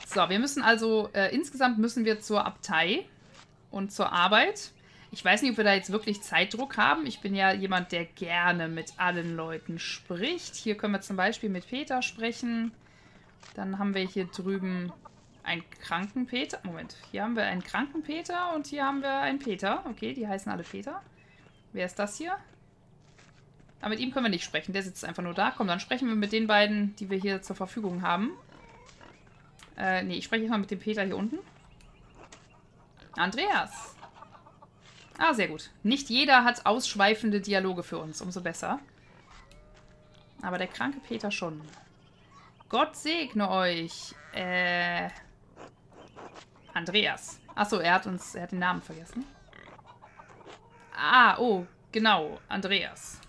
So, wir müssen also, insgesamt müssen wir zur Abtei und zur Arbeit. Ich weiß nicht, ob wir da jetzt wirklich Zeitdruck haben. Ich bin ja jemand, der gerne mit allen Leuten spricht. Hier können wir zum Beispiel mit Peter sprechen. Dann haben wir hier drüben einen kranken Peter. Moment, hier haben wir einen kranken Peter und hier haben wir einen Peter. Okay, die heißen alle Peter. Wer ist das hier? Aber mit ihm können wir nicht sprechen. Der sitzt einfach nur da. Komm, dann sprechen wir mit den beiden, die wir hier zur Verfügung haben. Nee, ich spreche jetzt mal mit dem Peter hier unten. Andreas. Ah, sehr gut. Nicht jeder hat ausschweifende Dialoge für uns. Umso besser. Aber der kranke Peter schon. Gott segne euch. Andreas. Achso, er hat den Namen vergessen. Ah, oh, genau. Andreas.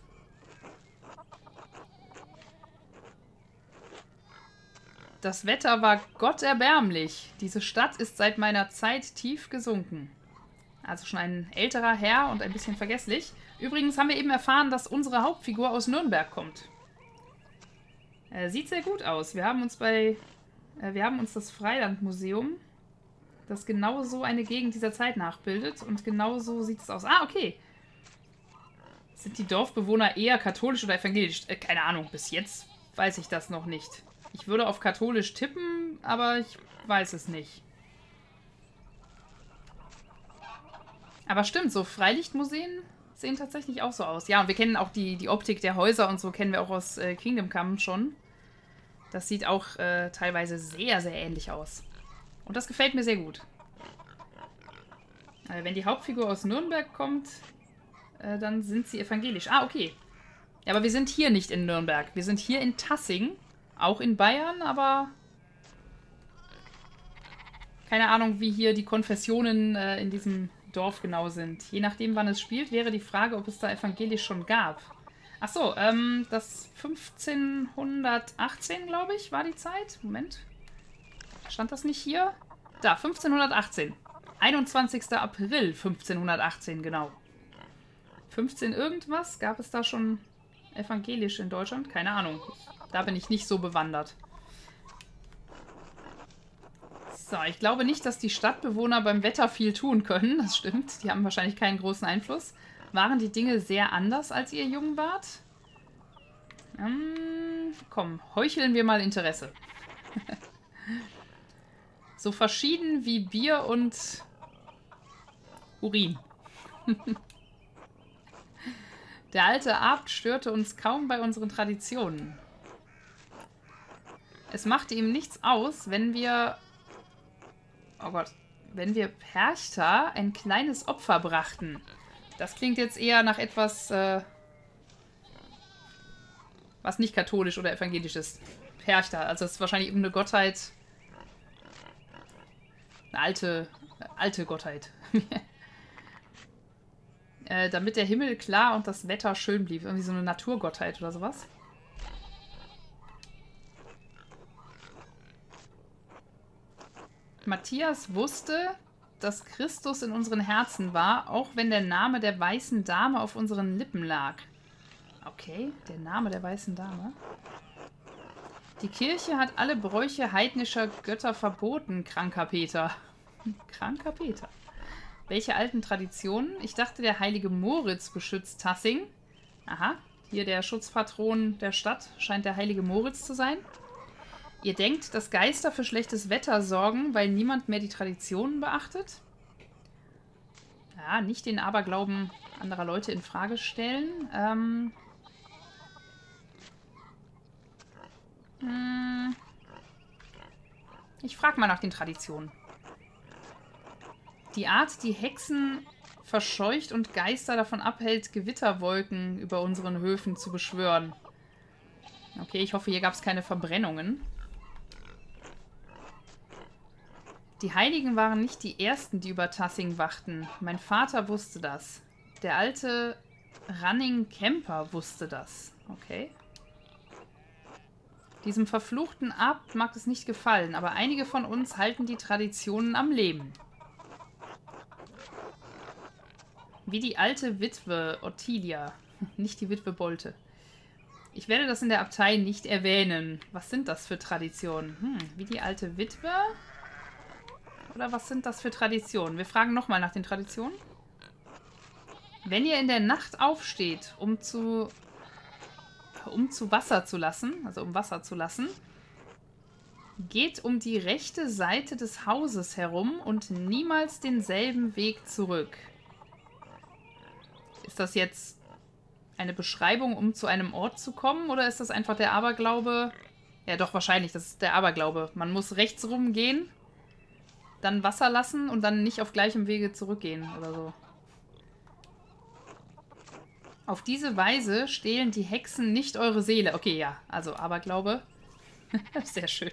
Das Wetter war gotterbärmlich. Diese Stadt ist seit meiner Zeit tief gesunken. Also schon ein älterer Herr und ein bisschen vergesslich. Übrigens haben wir eben erfahren, dass unsere Hauptfigur aus Nürnberg kommt. Sieht sehr gut aus. Wir haben uns das Freilandmuseum, das genau so eine Gegend dieser Zeit nachbildet. Und genau so sieht es aus. Ah, okay. Sind die Dorfbewohner eher katholisch oder evangelisch? Keine Ahnung, bis jetzt weiß ich das noch nicht. Ich würde auf katholisch tippen, aber ich weiß es nicht. Aber stimmt, so Freilichtmuseen sehen tatsächlich auch so aus. Ja, und wir kennen auch die Optik der Häuser und so kennen wir auch aus Kingdom Come schon. Das sieht auch teilweise sehr, sehr ähnlich aus. Und das gefällt mir sehr gut. Wenn die Hauptfigur aus Nürnberg kommt, dann sind sie evangelisch. Ah, okay. Ja, aber wir sind hier nicht in Nürnberg. Wir sind hier in Tassing. Auch in Bayern, aber keine Ahnung, wie hier die Konfessionen in diesem Dorf genau sind. Je nachdem, wann es spielt, wäre die Frage, ob es da evangelisch schon gab. Achso, das 1518, glaube ich, war die Zeit. Moment. Stand das nicht hier? Da, 1518. 21. April 1518, genau. 15 irgendwas? Gab es da schon evangelisch in Deutschland? Keine Ahnung. Da bin ich nicht so bewandert. So, ich glaube nicht, dass die Stadtbewohner beim Wetter viel tun können. Das stimmt. Die haben wahrscheinlich keinen großen Einfluss. Waren die Dinge sehr anders, als ihr jung wart? Komm, heucheln wir mal Interesse. So verschieden wie Bier und Urin. Der alte Abt störte uns kaum bei unseren Traditionen. Es machte ihm nichts aus, wenn wir... Oh Gott. Wenn wir Perchta ein kleines Opfer brachten. Das klingt jetzt eher nach etwas, was nicht katholisch oder evangelisch ist. Perchta. Also das ist wahrscheinlich irgendeine Gottheit. Eine alte Gottheit. Damit der Himmel klar und das Wetter schön blieb. Irgendwie so eine Naturgottheit oder sowas. Matthias wusste, dass Christus in unseren Herzen war, auch wenn der Name der weißen Dame auf unseren Lippen lag. Okay, der Name der weißen Dame. Die Kirche hat alle Bräuche heidnischer Götter verboten, kranker Peter. Kranker Peter. Welche alten Traditionen? Ich dachte, der heilige Moritz beschützt Tassing. Aha, hier der Schutzpatron der Stadt scheint der heilige Moritz zu sein. Ihr denkt, dass Geister für schlechtes Wetter sorgen, weil niemand mehr die Traditionen beachtet? Ja, nicht den Aberglauben anderer Leute in Frage stellen. Ich frage mal nach den Traditionen. Die Art, die Hexen verscheucht und Geister davon abhält, Gewitterwolken über unseren Höfen zu beschwören. Okay, ich hoffe, hier gab es keine Verbrennungen. Die Heiligen waren nicht die Ersten, die über Tassing wachten. Mein Vater wusste das. Der alte Running Camper wusste das. Okay. Diesem verfluchten Abt mag es nicht gefallen, aber einige von uns halten die Traditionen am Leben. Wie die alte Witwe Ottilia. Nicht die Witwe Bolte. Ich werde das in der Abtei nicht erwähnen. Was sind das für Traditionen? Wie die alte Witwe? Oder was sind das für Traditionen? Wir fragen nochmal nach den Traditionen. Wenn ihr in der Nacht aufsteht, um zu Wasser zu lassen, also um Wasser zu lassen, geht um die rechte Seite des Hauses herum und niemals denselben Weg zurück. Ist das jetzt eine Beschreibung, um zu einem Ort zu kommen? Oder ist das einfach der Aberglaube? Ja, doch, wahrscheinlich. Das ist der Aberglaube. Man muss rechts rumgehen, dann Wasser lassen und dann nicht auf gleichem Wege zurückgehen oder so. Auf diese Weise stehlen die Hexen nicht eure Seele. Okay, ja. Also Aberglaube. Sehr schön.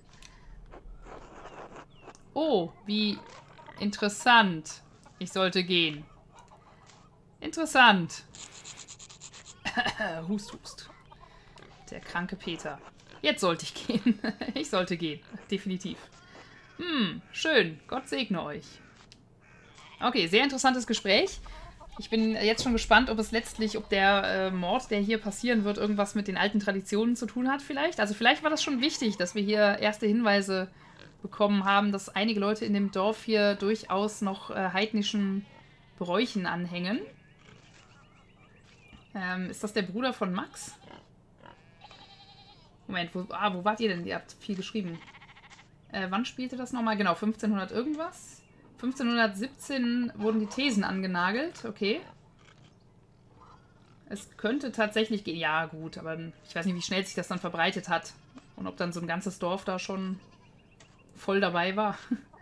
Oh, wie interessant. Ich sollte gehen. Interessant. Hust, hust. Der kranke Peter. Jetzt sollte ich gehen. Ich sollte gehen. Definitiv. Schön. Gott segne euch. Okay, sehr interessantes Gespräch. Ich bin jetzt schon gespannt, ob der Mord, der hier passieren wird, irgendwas mit den alten Traditionen zu tun hat vielleicht. Also vielleicht war das schon wichtig, dass wir hier erste Hinweise bekommen haben, dass einige Leute in dem Dorf hier durchaus noch heidnischen Bräuchen anhängen. Ist das der Bruder von Max? Moment, wo wart ihr denn? Ihr habt viel geschrieben. Wann spielte das nochmal? Genau, 1500 irgendwas. 1517 wurden die Thesen angenagelt. Okay. Es könnte tatsächlich gehen. Ja, gut, aber ich weiß nicht, wie schnell sich das dann verbreitet hat. Und ob dann so ein ganzes Dorf da schon voll dabei war.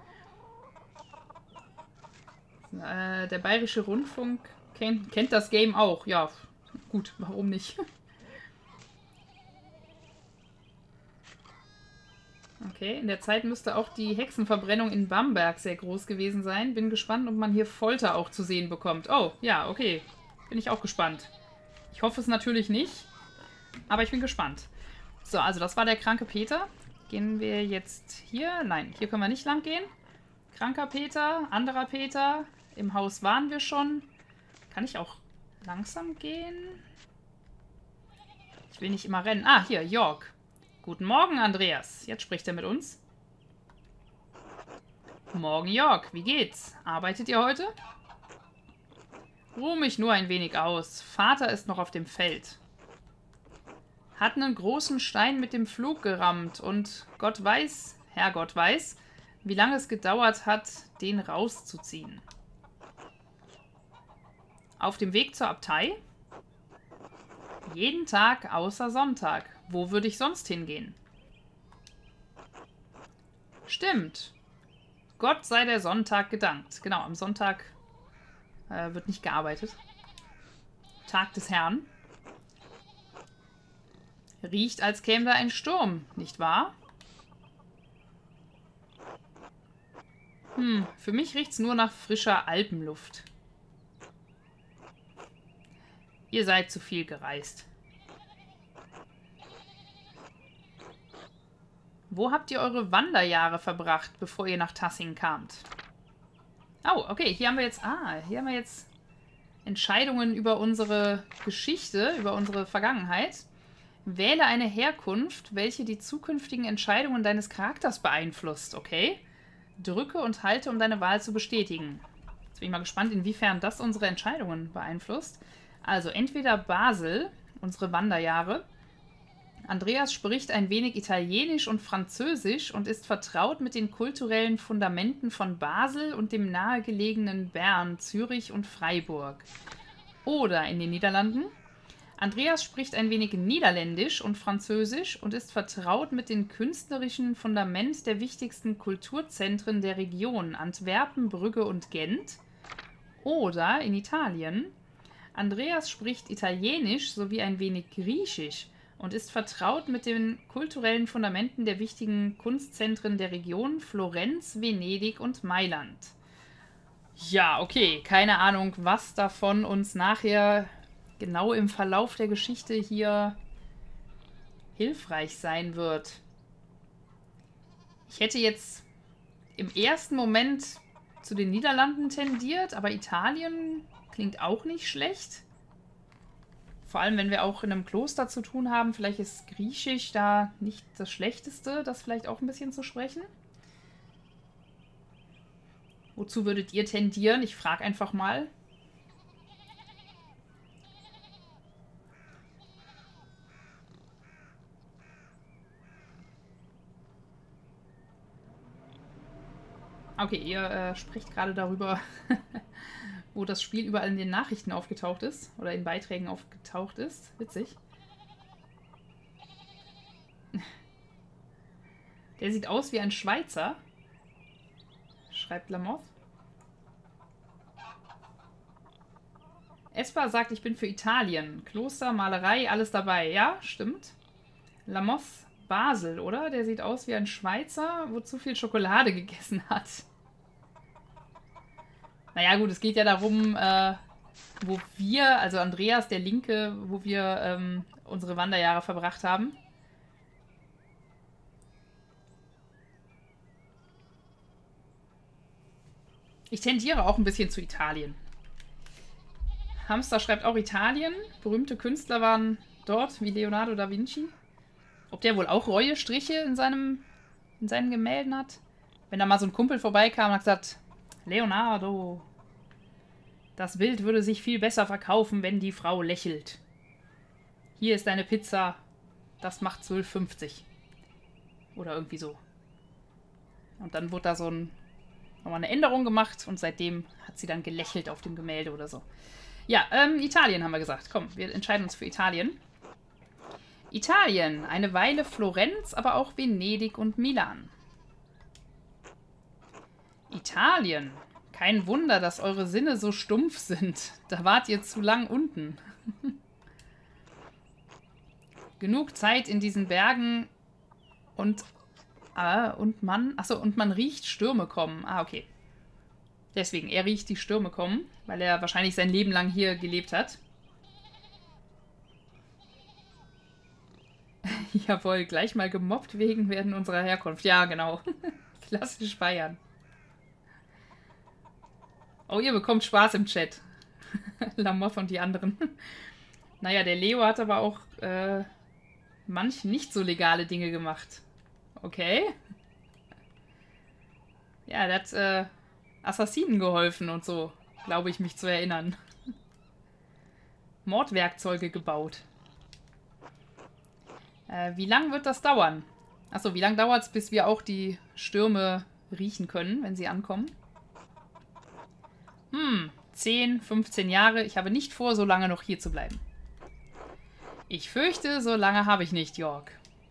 Der Bayerische Rundfunk kennt das Game auch. Ja, gut, warum nicht? Okay, in der Zeit müsste auch die Hexenverbrennung in Bamberg sehr groß gewesen sein. Bin gespannt, ob man hier Folter auch zu sehen bekommt. Oh, ja, okay. Bin ich auch gespannt. Ich hoffe es natürlich nicht, aber ich bin gespannt. So, also das war der kranke Peter. Gehen wir jetzt hier? Nein, hier können wir nicht lang gehen. Kranker Peter, anderer Peter. Im Haus waren wir schon. Kann ich auch langsam gehen? Ich will nicht immer rennen. Ah, hier, York. Guten Morgen, Andreas. Jetzt spricht er mit uns. Morgen, York. Wie geht's? Arbeitet ihr heute? Ruh mich nur ein wenig aus. Vater ist noch auf dem Feld. Hat einen großen Stein mit dem Flug gerammt und Gott weiß, Herrgott weiß, wie lange es gedauert hat, den rauszuziehen. Auf dem Weg zur Abtei? Jeden Tag außer Sonntag. Wo würde ich sonst hingehen? Stimmt. Gott sei der Sonntag gedankt. Genau, am Sonntag wird nicht gearbeitet. Tag des Herrn. Riecht, als käme da ein Sturm, nicht wahr? Für mich riecht's nur nach frischer Alpenluft. Ihr seid zu viel gereist. Wo habt ihr eure Wanderjahre verbracht, bevor ihr nach Tassing kamt? Oh, okay, hier haben wir jetzt Entscheidungen über unsere Geschichte, über unsere Vergangenheit. Wähle eine Herkunft, welche die zukünftigen Entscheidungen deines Charakters beeinflusst, okay? Drücke und halte, um deine Wahl zu bestätigen. Jetzt bin ich mal gespannt, inwiefern das unsere Entscheidungen beeinflusst. Also entweder Basel, unsere Wanderjahre. Andreas spricht ein wenig Italienisch und Französisch und ist vertraut mit den kulturellen Fundamenten von Basel und dem nahegelegenen Bern, Zürich und Freiburg. Oder in den Niederlanden. Andreas spricht ein wenig Niederländisch und Französisch und ist vertraut mit den künstlerischen Fundamenten der wichtigsten Kulturzentren der Region, Antwerpen, Brügge und Gent. Oder in Italien. Andreas spricht Italienisch sowie ein wenig Griechisch und ist vertraut mit den kulturellen Fundamenten der wichtigen Kunstzentren der Region, Florenz, Venedig und Mailand. Ja, okay, keine Ahnung, was davon uns nachher genau im Verlauf der Geschichte hier hilfreich sein wird. Ich hätte jetzt im ersten Moment zu den Niederlanden tendiert, aber Italien klingt auch nicht schlecht. Vor allem, wenn wir auch in einem Kloster zu tun haben. Vielleicht ist Griechisch da nicht das Schlechteste, das vielleicht auch ein bisschen zu sprechen. Wozu würdet ihr tendieren? Ich frage einfach mal. Okay, ihr spricht gerade darüber, wo das Spiel überall in den Nachrichten aufgetaucht ist. Oder in Beiträgen aufgetaucht ist. Witzig. Der sieht aus wie ein Schweizer. Schreibt Lamoth. Espa sagt, ich bin für Italien. Kloster, Malerei, alles dabei. Ja, stimmt. Lamoth Basel, oder? Der sieht aus wie ein Schweizer, wo zu viel Schokolade gegessen hat. Naja gut, es geht ja darum, wo wir, also Andreas, der Linke, wo wir unsere Wanderjahre verbracht haben. Ich tendiere auch ein bisschen zu Italien. Hamster schreibt auch Italien. Berühmte Künstler waren dort, wie Leonardo da Vinci. Ob der wohl auch Reuestriche in seinen Gemälden hat? Wenn da mal so ein Kumpel vorbeikam und hat gesagt, Leonardo, das Bild würde sich viel besser verkaufen, wenn die Frau lächelt. Hier ist deine Pizza, das macht 12,50. Oder irgendwie so. Und dann wurde da nochmal eine Änderung gemacht und seitdem hat sie dann gelächelt auf dem Gemälde oder so. Ja, Italien haben wir gesagt. Komm, wir entscheiden uns für Italien. Italien, eine Weile Florenz, aber auch Venedig und Milan. Italien, kein Wunder, dass eure Sinne so stumpf sind. Da wart ihr zu lang unten. Genug Zeit in diesen Bergen und man riecht Stürme kommen. Ah, okay. Deswegen, er riecht die Stürme kommen, weil er wahrscheinlich sein Leben lang hier gelebt hat. Jawohl, gleich mal gemobbt wegen unserer Herkunft. Ja, genau. Klassisch Bayern. Oh, ihr bekommt Spaß im Chat. Lamoth und die anderen. Naja, der Leo hat aber auch manch nicht so legale Dinge gemacht. Okay. Ja, der hat Assassinen geholfen und so, glaube ich, mich zu erinnern. Mordwerkzeuge gebaut. Wie lang wird das dauern? Achso, wie lange dauert es, bis wir auch die Stürme riechen können, wenn sie ankommen? 10, 15 Jahre. Ich habe nicht vor, so lange noch hier zu bleiben. Ich fürchte, so lange habe ich nicht, York.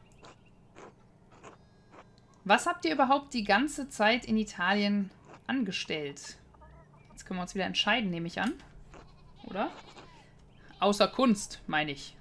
Was habt ihr überhaupt die ganze Zeit in Italien angestellt? Jetzt können wir uns wieder entscheiden, nehme ich an. Oder? Außer Kunst, meine ich.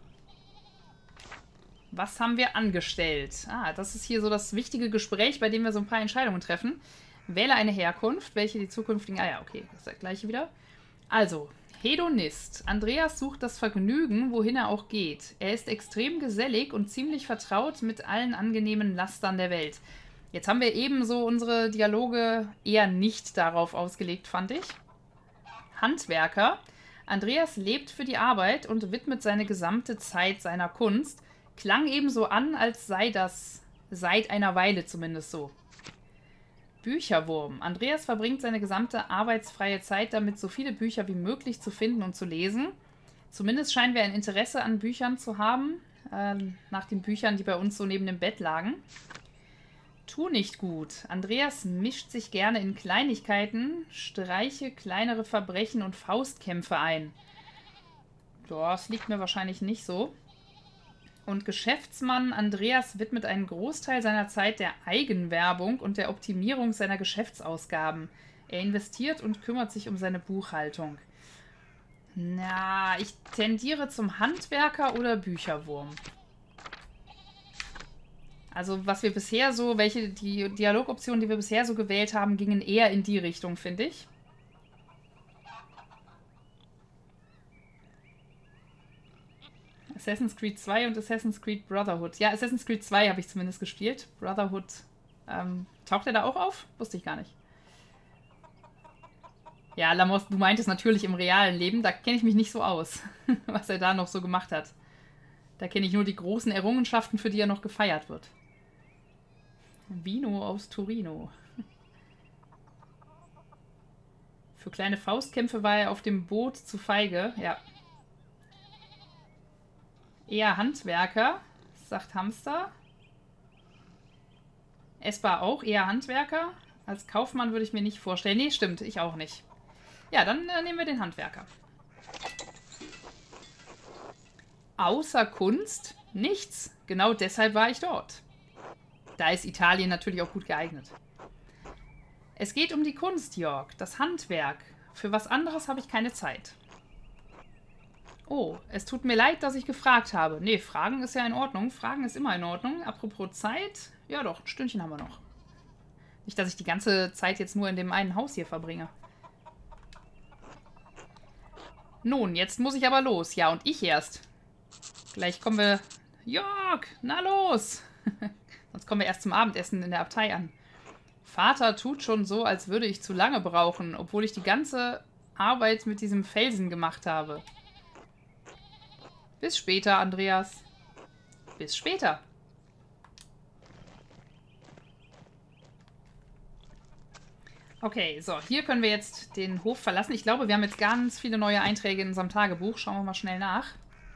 Was haben wir angestellt? Ah, das ist hier so das wichtige Gespräch, bei dem wir so ein paar Entscheidungen treffen. Wähle eine Herkunft, welche die zukünftigen... Ah ja, okay, das ist das gleiche wieder. Also, Hedonist. Andreas sucht das Vergnügen, wohin er auch geht. Er ist extrem gesellig und ziemlich vertraut mit allen angenehmen Lastern der Welt. Jetzt haben wir eben so unsere Dialoge eher nicht darauf ausgelegt, fand ich. Handwerker. Andreas lebt für die Arbeit und widmet seine gesamte Zeit seiner Kunst. Klang ebenso an, als sei das seit einer Weile zumindest so. Bücherwurm. Andreas verbringt seine gesamte arbeitsfreie Zeit damit, so viele Bücher wie möglich zu finden und zu lesen. Zumindest scheinen wir ein Interesse an Büchern zu haben, nach den Büchern, die bei uns so neben dem Bett lagen. Tu nicht gut. Andreas mischt sich gerne in Kleinigkeiten, Streiche, kleinere Verbrechen und Faustkämpfe ein. Das liegt mir wahrscheinlich nicht so. Und Geschäftsmann Andreas widmet einen Großteil seiner Zeit der Eigenwerbung und der Optimierung seiner Geschäftsausgaben. Er investiert und kümmert sich um seine Buchhaltung. Na, ich tendiere zum Handwerker oder Bücherwurm. Also was wir bisher so, die Dialogoptionen, die wir bisher so gewählt haben, gingen eher in die Richtung, finde ich. Assassin's Creed 2 und Assassin's Creed Brotherhood. Ja, Assassin's Creed 2 habe ich zumindest gespielt. Brotherhood, taucht er da auch auf? Wusste ich gar nicht. Ja, Lamos, du meintest natürlich im realen Leben, da kenne ich mich nicht so aus, was er da noch so gemacht hat. Da kenne ich nur die großen Errungenschaften, für die er noch gefeiert wird. Vino aus Torino. Für kleine Faustkämpfe war er auf dem Boot zu feige. Ja. Eher Handwerker, sagt Hamster. Esper auch, eher Handwerker. Als Kaufmann würde ich mir nicht vorstellen. Nee, stimmt, ich auch nicht. Ja, dann nehmen wir den Handwerker. Außer Kunst nichts. Genau deshalb war ich dort. Da ist Italien natürlich auch gut geeignet. Es geht um die Kunst, Jörg, das Handwerk. Für was anderes habe ich keine Zeit. Oh, es tut mir leid, dass ich gefragt habe. Nee, Fragen ist ja in Ordnung. Fragen ist immer in Ordnung. Apropos Zeit. Ja doch, ein Stündchen haben wir noch. Nicht, dass ich die ganze Zeit jetzt nur in dem einen Haus hier verbringe. Nun, jetzt muss ich aber los. Ja, und ich erst. Gleich kommen wir... Jörg, na los! Sonst kommen wir erst zum Abendessen in der Abtei an. Vater tut schon so, als würde ich zu lange brauchen, obwohl ich die ganze Arbeit mit diesem Felsen gemacht habe. Bis später, Andreas. Bis später. Okay, so, hier können wir jetzt den Hof verlassen. Ich glaube, wir haben jetzt ganz viele neue Einträge in unserem Tagebuch. Schauen wir mal schnell nach.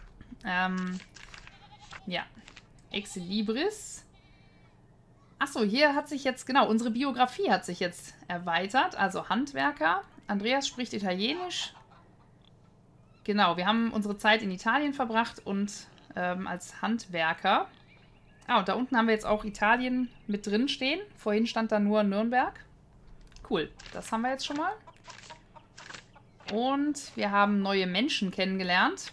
Ja. Ex Libris. Achso, hier hat sich jetzt, genau, unsere Biografie hat sich jetzt erweitert. Also Handwerker. Andreas spricht Italienisch. Genau, wir haben unsere Zeit in Italien verbracht und als Handwerker. Ah, und da unten haben wir jetzt auch Italien mit drin stehen. Vorhin stand da nur Nürnberg. Cool, das haben wir jetzt schon mal. Und wir haben neue Menschen kennengelernt.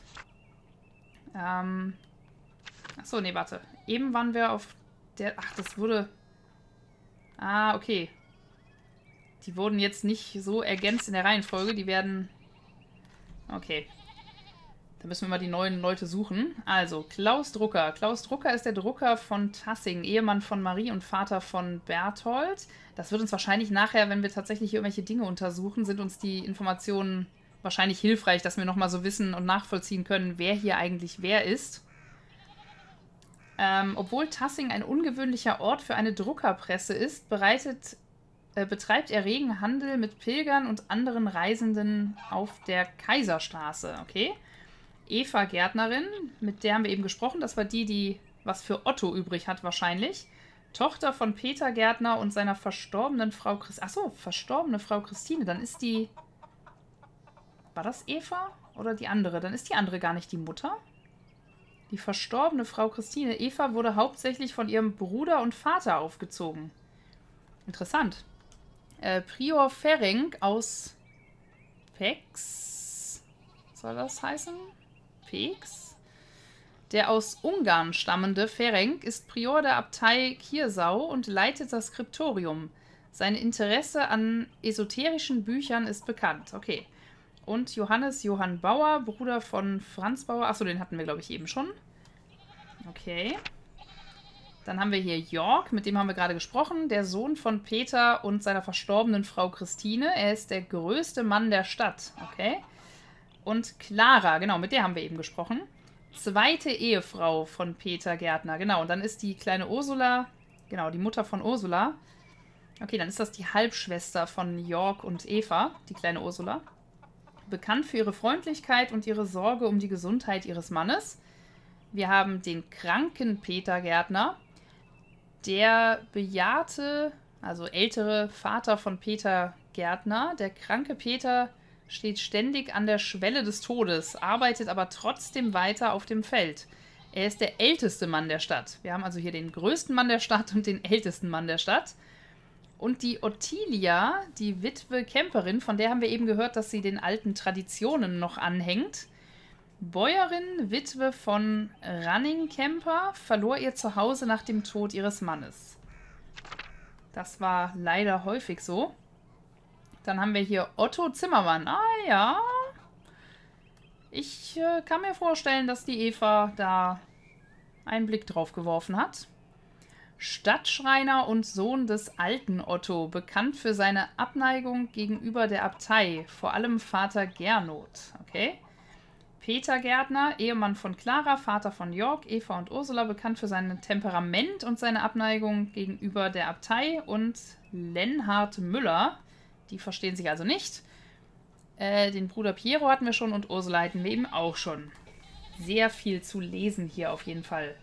Achso, nee, warte. Eben waren wir auf der... Ach, das wurde... Ah, okay. Die wurden jetzt nicht so ergänzt in der Reihenfolge. Die werden... Okay. Da müssen wir mal die neuen Leute suchen. Also, Klaus Drucker. Klaus Drucker ist der Drucker von Tassing, Ehemann von Marie und Vater von Berthold. Das wird uns wahrscheinlich nachher, wenn wir tatsächlich hier irgendwelche Dinge untersuchen, sind uns die Informationen wahrscheinlich hilfreich, dass wir nochmal so wissen und nachvollziehen können, wer hier eigentlich wer ist. Obwohl Tassing ein ungewöhnlicher Ort für eine Druckerpresse ist, betreibt er regen Handel mit Pilgern und anderen Reisenden auf der Kaiserstraße. Okay. Eva Gärtnerin, mit der haben wir eben gesprochen. Das war die was für Otto übrig hat wahrscheinlich. Tochter von Peter Gärtner und seiner verstorbenen Frau Christine. Achso, verstorbene Frau Christine. Dann ist die... War das Eva oder die andere? Dann ist die andere gar nicht die Mutter. Die verstorbene Frau Christine. Eva wurde hauptsächlich von ihrem Bruder und Vater aufgezogen. Interessant. Prior Ferenc aus Pex. Soll das heißen? Pex? Der aus Ungarn stammende Ferenc ist Prior der Abtei Kiersau und leitet das Skriptorium. Sein Interesse an esoterischen Büchern ist bekannt. Okay. Und Johann Bauer, Bruder von Franz Bauer. Achso, den hatten wir, glaube ich, eben schon. Okay. Dann haben wir hier Jörg, mit dem haben wir gerade gesprochen. Der Sohn von Peter und seiner verstorbenen Frau Christine. Er ist der größte Mann der Stadt. Okay. Und Clara, genau, mit der haben wir eben gesprochen. Zweite Ehefrau von Peter Gärtner. Genau, und dann ist die kleine Ursula, genau, die Mutter von Ursula. Okay, dann ist das die Halbschwester von Jörg und Eva, die kleine Ursula. Bekannt für ihre Freundlichkeit und ihre Sorge um die Gesundheit ihres Mannes. Wir haben den kranken Peter Gärtner, der bejahrte, also ältere Vater von Peter Gärtner. Der kranke Peter steht ständig an der Schwelle des Todes, arbeitet aber trotzdem weiter auf dem Feld. Er ist der älteste Mann der Stadt. Wir haben also hier den größten Mann der Stadt und den ältesten Mann der Stadt. Und die Ottilia, die Witwe Kemperin, von der haben wir eben gehört, dass sie den alten Traditionen noch anhängt. Bäuerin, Witwe von Running-Kemper, verlor ihr Zuhause nach dem Tod ihres Mannes. Das war leider häufig so. Dann haben wir hier Otto Zimmermann. Ah ja. Ich kann mir vorstellen, dass die Eva da einen Blick drauf geworfen hat. Stadtschreiner und Sohn des alten Otto, bekannt für seine Abneigung gegenüber der Abtei, vor allem Vater Gernot. Okay. Peter Gärtner, Ehemann von Clara, Vater von Jörg, Eva und Ursula, bekannt für sein Temperament und seine Abneigung gegenüber der Abtei. Und Lenhard Müller, die verstehen sich also nicht. Den Bruder Piero hatten wir schon und Ursula hatten wir eben auch schon. Sehr viel zu lesen hier auf jeden Fall.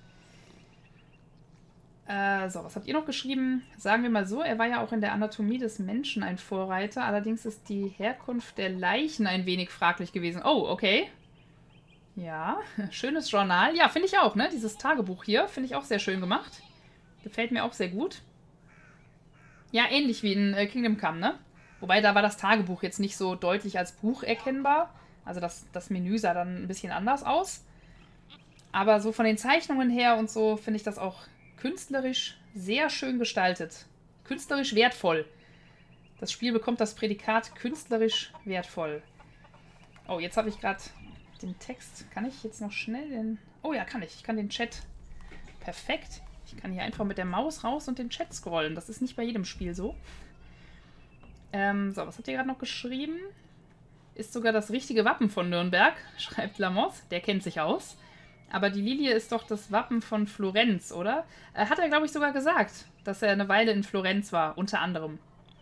So, was habt ihr noch geschrieben? Sagen wir mal so, er war ja auch in der Anatomie des Menschen ein Vorreiter. Allerdings ist die Herkunft der Leichen ein wenig fraglich gewesen. Oh, okay. Ja, schönes Journal. Ja, finde ich auch, ne? Dieses Tagebuch hier finde ich auch sehr schön gemacht. Gefällt mir auch sehr gut. Ja, ähnlich wie in Kingdom Come, ne? Wobei, da war das Tagebuch jetzt nicht so deutlich als Buch erkennbar. Also das Menü sah dann ein bisschen anders aus. Aber so von den Zeichnungen her und so finde ich das auch künstlerisch sehr schön gestaltet. Künstlerisch wertvoll. Das Spiel bekommt das Prädikat künstlerisch wertvoll. Oh, jetzt habe ich gerade den Text. Kann ich jetzt noch schnell den... Oh ja, kann ich. Ich kann den Chat. Perfekt. Ich kann hier einfach mit der Maus raus und den Chat scrollen. Das ist nicht bei jedem Spiel so. So, was habt ihr gerade noch geschrieben? Ist sogar das richtige Wappen von Nürnberg, schreibt Lamoth. Der kennt sich aus. Aber die Lilie ist doch das Wappen von Florenz, oder? Hat er, glaube ich, sogar gesagt, dass er eine Weile in Florenz war, unter anderem.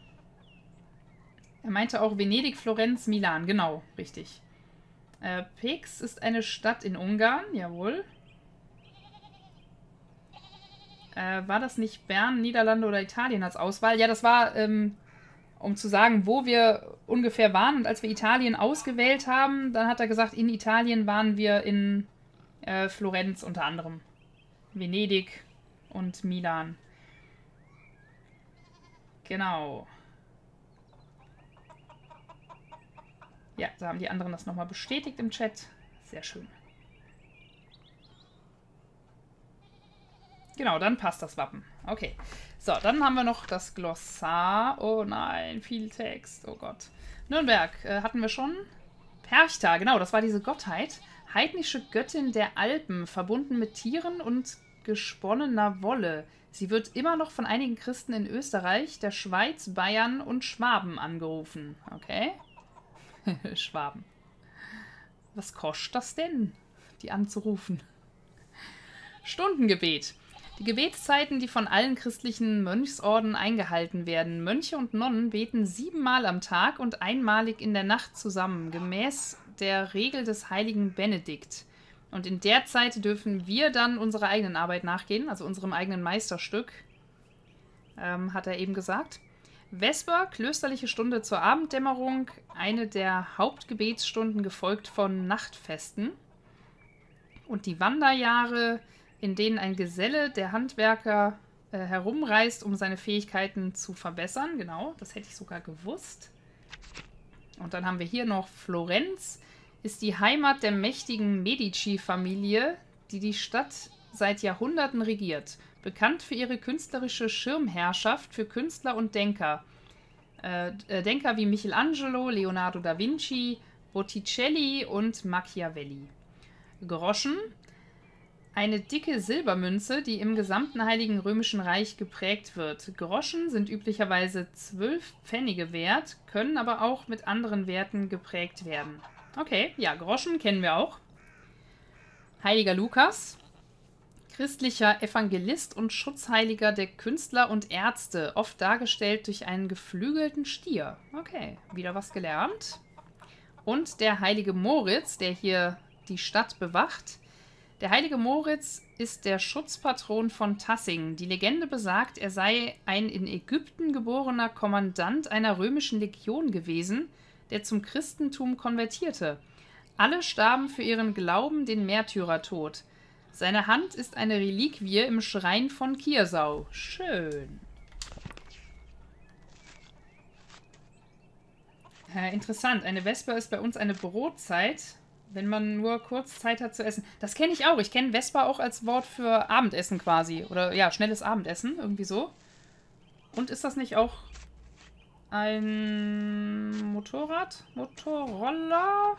Er meinte auch Venedig, Florenz, Milan. Genau, richtig. Pécs ist eine Stadt in Ungarn, jawohl. War das nicht Bern, Niederlande oder Italien als Auswahl? Ja, das war, um zu sagen, wo wir ungefähr waren. Und als wir Italien ausgewählt haben, dann hat er gesagt, in Italien waren wir in Florenz unter anderem. Venedig und Milan. Genau. Ja, da haben die anderen das nochmal bestätigt im Chat. Sehr schön. Genau, dann passt das Wappen. Okay. So, dann haben wir noch das Glossar. Oh nein, viel Text. Oh Gott. Nürnberg hatten wir schon. Perchta, genau, das war diese Gottheit. Heidnische Göttin der Alpen, verbunden mit Tieren und gesponnener Wolle. Sie wird immer noch von einigen Christen in Österreich, der Schweiz, Bayern und Schwaben angerufen. Okay. Schwaben. Was kostet das denn, die anzurufen? Stundengebet. Die Gebetszeiten, die von allen christlichen Mönchsorden eingehalten werden. Mönche und Nonnen beten 7-mal am Tag und einmalig in der Nacht zusammen, gemäß der Regel des heiligen Benedikt. Und in der Zeit dürfen wir dann unserer eigenen Arbeit nachgehen, also unserem eigenen Meisterstück, hat er eben gesagt. Vesper, klösterliche Stunde zur Abenddämmerung, eine der Hauptgebetsstunden, gefolgt von Nachtfesten. Und die Wanderjahre, in denen ein Geselle, der Handwerker, herumreist, um seine Fähigkeiten zu verbessern. Genau, das hätte ich sogar gewusst. Und dann haben wir hier noch Florenz, ist die Heimat der mächtigen Medici-Familie, die die Stadt seit Jahrhunderten regiert. Bekannt für ihre künstlerische Schirmherrschaft für Künstler und Denker. Denker wie Michelangelo, Leonardo da Vinci, Botticelli und Machiavelli. Groschen. Eine dicke Silbermünze, die im gesamten Heiligen Römischen Reich geprägt wird. Groschen sind üblicherweise 12 Pfennige wert, können aber auch mit anderen Werten geprägt werden. Okay, ja, Groschen kennen wir auch. Heiliger Lukas. Christlicher Evangelist und Schutzheiliger der Künstler und Ärzte, oft dargestellt durch einen geflügelten Stier. Okay, wieder was gelernt. Und der heilige Moritz, der hier die Stadt bewacht. Der heilige Moritz ist der Schutzpatron von Tassing. Die Legende besagt, er sei ein in Ägypten geborener Kommandant einer römischen Legion gewesen, der zum Christentum konvertierte. Alle starben für ihren Glauben den Märtyrertod. Seine Hand ist eine Reliquie im Schrein von Kiersau. Schön. Interessant. Eine Vesper ist bei uns eine Brotzeit, wenn man nur kurz Zeit hat zu essen. Das kenne ich auch. Ich kenne Vesper auch als Wort für Abendessen quasi. Oder ja, schnelles Abendessen. Irgendwie so. Und ist das nicht auch ein Motorrad? Motorroller?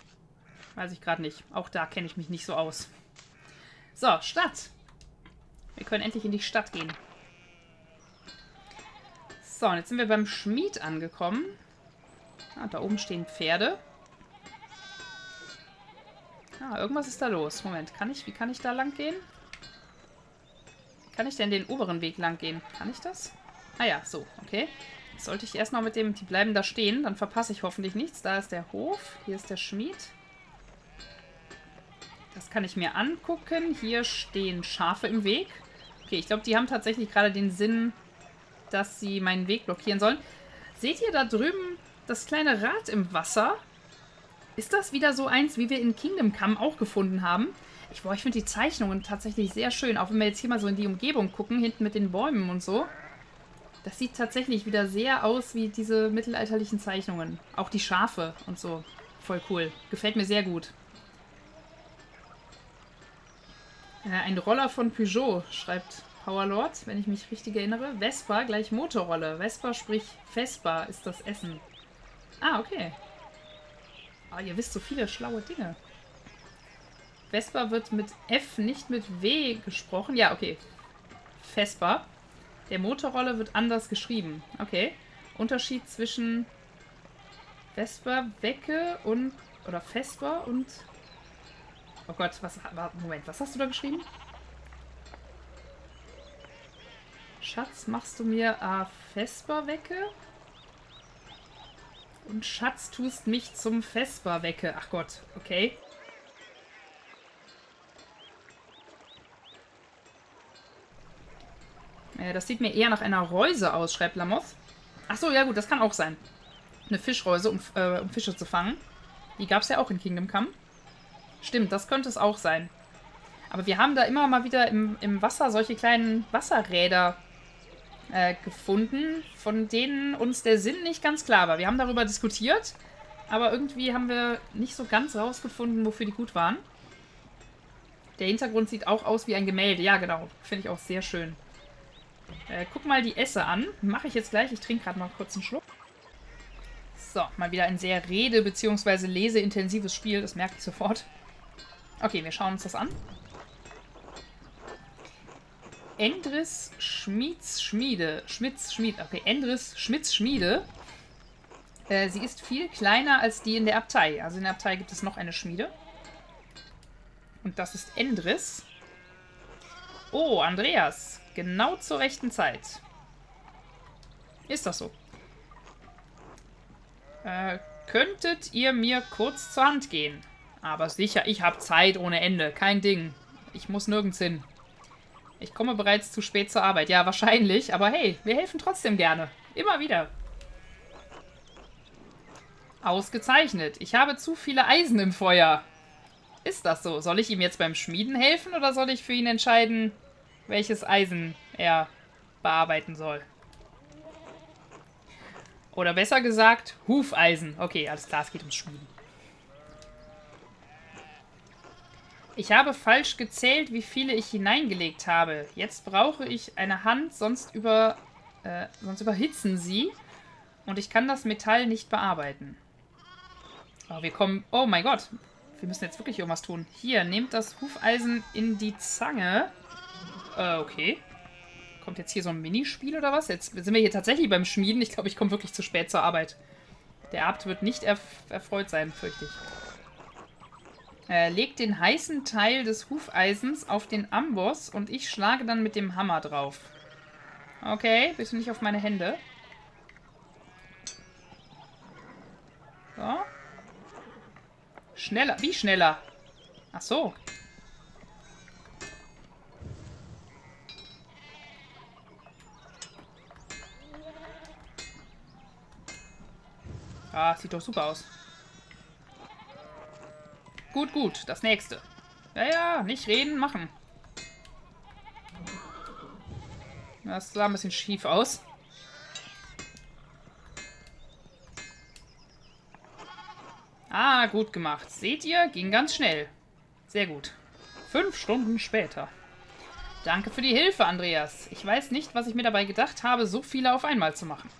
Weiß ich gerade nicht. Auch da kenne ich mich nicht so aus. So, Stadt. Wir können endlich in die Stadt gehen. So, und jetzt sind wir beim Schmied angekommen. Ah, da oben stehen Pferde. Ah, irgendwas ist da los. Moment, wie kann ich da lang gehen? Wie kann ich denn den oberen Weg lang gehen? Kann ich das? Ah ja, so, okay. Jetzt sollte ich erstmal mit dem, die bleiben da stehen, dann verpasse ich hoffentlich nichts. Da ist der Hof, hier ist der Schmied. Das kann ich mir angucken. Hier stehen Schafe im Weg. Okay, ich glaube, die haben tatsächlich gerade den Sinn, dass sie meinen Weg blockieren sollen. Seht ihr da drüben das kleine Rad im Wasser? Ist das wieder so eins, wie wir in Kingdom Come auch gefunden haben? Ich finde die Zeichnungen tatsächlich sehr schön. Auch wenn wir jetzt hier mal so in die Umgebung gucken, hinten mit den Bäumen und so. Das sieht tatsächlich wieder sehr aus wie diese mittelalterlichen Zeichnungen. Auch die Schafe und so. Voll cool. Gefällt mir sehr gut. Ein Roller von Peugeot, schreibt Powerlord, wenn ich mich richtig erinnere. Vespa gleich Motorrolle. Vespa sprich Vespa ist das Essen. Ah, okay. Ah, ihr wisst so viele schlaue Dinge. Vespa wird mit F, nicht mit W gesprochen. Ja, okay. Vespa. Der Motorrolle wird anders geschrieben. Okay. Unterschied zwischen Vespa, Wecke und... Oder Vespa und... Oh Gott, Moment, was hast du da geschrieben? Schatz, machst du mir Vespa wecke? Und Schatz, tust mich zum Vespa wecke. Ach Gott, okay. Das sieht mir eher nach einer Reuse aus, schreibt Lamoth. Ach so, ja gut, das kann auch sein. Eine Fischreuse, um Fische zu fangen. Die gab es ja auch in Kingdom Come. Stimmt, das könnte es auch sein. Aber wir haben da immer mal wieder im Wasser solche kleinen Wasserräder gefunden, von denen uns der Sinn nicht ganz klar war. Wir haben darüber diskutiert, aber irgendwie haben wir nicht so ganz rausgefunden, wofür die gut waren. Der Hintergrund sieht auch aus wie ein Gemälde. Ja, genau. Finde ich auch sehr schön. Guck mal die Esse an. Mache ich jetzt gleich. Ich trinke gerade mal kurz einen Schluck. So, mal wieder ein sehr rede- bzw. leseintensives Spiel. Das merke ich sofort. Okay, wir schauen uns das an. Endris Schmieds Schmiede. Schmitz Schmied. Okay, Endris Schmitz Schmiede. Sie ist viel kleiner als die in der Abtei. Also in der Abtei gibt es noch eine Schmiede. Und das ist Endris. Oh, Andreas. Genau zur rechten Zeit. Ist das so? Könntet ihr mir kurz zur Hand gehen? Aber sicher, ich habe Zeit ohne Ende. Kein Ding. Ich muss nirgends hin. Ich komme bereits zu spät zur Arbeit. Ja, wahrscheinlich. Aber hey, wir helfen trotzdem gerne. Immer wieder. Ausgezeichnet. Ich habe zu viele Eisen im Feuer. Ist das so? Soll ich ihm jetzt beim Schmieden helfen oder soll ich für ihn entscheiden, welches Eisen er bearbeiten soll? Oder besser gesagt, Hufeisen. Okay, alles klar, es geht ums Schmieden. Ich habe falsch gezählt, wie viele ich hineingelegt habe. Jetzt brauche ich eine Hand, sonst überhitzen sie. Und ich kann das Metall nicht bearbeiten. Oh, wir kommen... Oh mein Gott. Wir müssen jetzt wirklich irgendwas tun. Hier, nehmt das Hufeisen in die Zange. Okay. Kommt jetzt hier so ein Minispiel oder was? Jetzt sind wir hier tatsächlich beim Schmieden. Ich glaube, ich komme wirklich zu spät zur Arbeit. Der Abt wird nicht erfreut sein, fürchte ich. Legt den heißen Teil des Hufeisens auf den Amboss und ich schlage dann mit dem Hammer drauf. Okay, bitte nicht auf meine Hände. So. Schneller. Wie schneller? Ach so. Ah, sieht doch super aus. Gut, gut. Das nächste. Ja, ja, nicht reden, machen. Das sah ein bisschen schief aus. Ah, gut gemacht. Seht ihr? Ging ganz schnell. Sehr gut. 5 Stunden später. Danke für die Hilfe, Andreas. Ich weiß nicht, was ich mir dabei gedacht habe, so viele auf einmal zu machen.